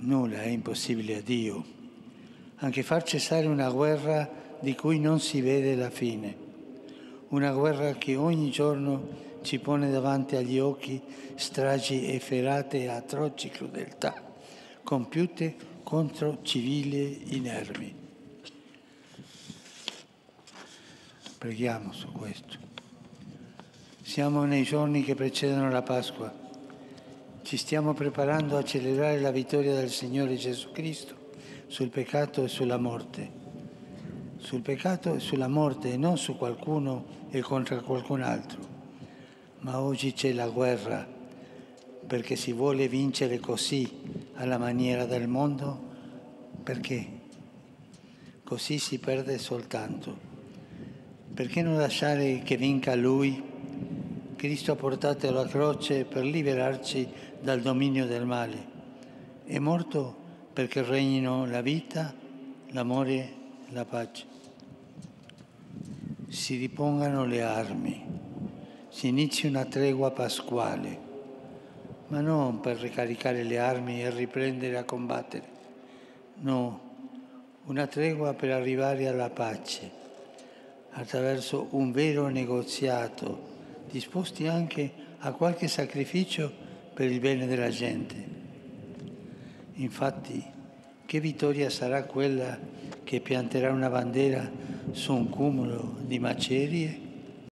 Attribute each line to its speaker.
Speaker 1: Nulla è impossibile a Dio, anche far cessare una guerra di cui non si vede la fine, una guerra che ogni giorno ci pone davanti agli occhi stragi efferate e atroci crudeltà compiute contro civili inermi. Preghiamo su questo. Siamo nei giorni che precedono la Pasqua. Ci stiamo preparando a celebrare la vittoria del Signore Gesù Cristo sul peccato e sulla morte. Sul peccato e sulla morte e non su qualcuno e contro qualcun altro. Ma oggi c'è la guerra perché si vuole vincere così alla maniera del mondo. Perché? Così si perde soltanto. Perché non lasciare che vinca Lui? Cristo ha portato alla croce per liberarci dal dominio del male. È morto perché regnino la vita, l'amore e la pace. Si ripongano le armi, si inizi una tregua pasquale, ma non per ricaricare le armi e riprendere a combattere. No, una tregua per arrivare alla pace, attraverso un vero negoziato, disposti anche a qualche sacrificio per il bene della gente. Infatti, che vittoria sarà quella che pianterà una bandiera su un cumulo di macerie?